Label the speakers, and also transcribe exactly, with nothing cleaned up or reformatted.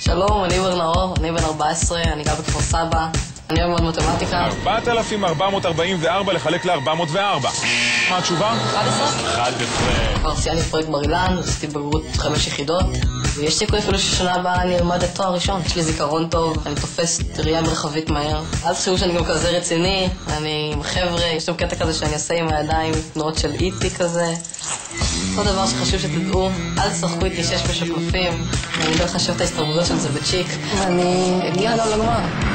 Speaker 1: שלום, אני עומר נאור, אני בן ארבע עשרה, אני גר בכפר סבא, אני אוהב מאוד מתמטיקה.
Speaker 2: ארבעת אלפים ארבע מאות ארבעים וארבע לחלק ל-ארבע מאות וארבע. מה התשובה?
Speaker 1: אחת עשרה.
Speaker 2: אחת עשרה.
Speaker 1: כבר סיימתי פרויקט בר אילן, עשיתי בגרות חמש יחידות, ויש סיכוי אפילו ששנה הבאה אני אלמד את תואר ראשון. יש לי זיכרון טוב, אני תופס ראייה מרחבית מהר. אל תחשבו שאני גם כזה רציני, אני עם חבר'ה, יש שם קטע כזה שאני עושה עם הידיים, תנועות של איטי כזה. עוד דבר שחשוב שתדעו, אל תשחקו איתי שש בשקלופים, אני לא חשב את ההסתרבויות של זה בצ'יק, ואני אגיע גם לגמר.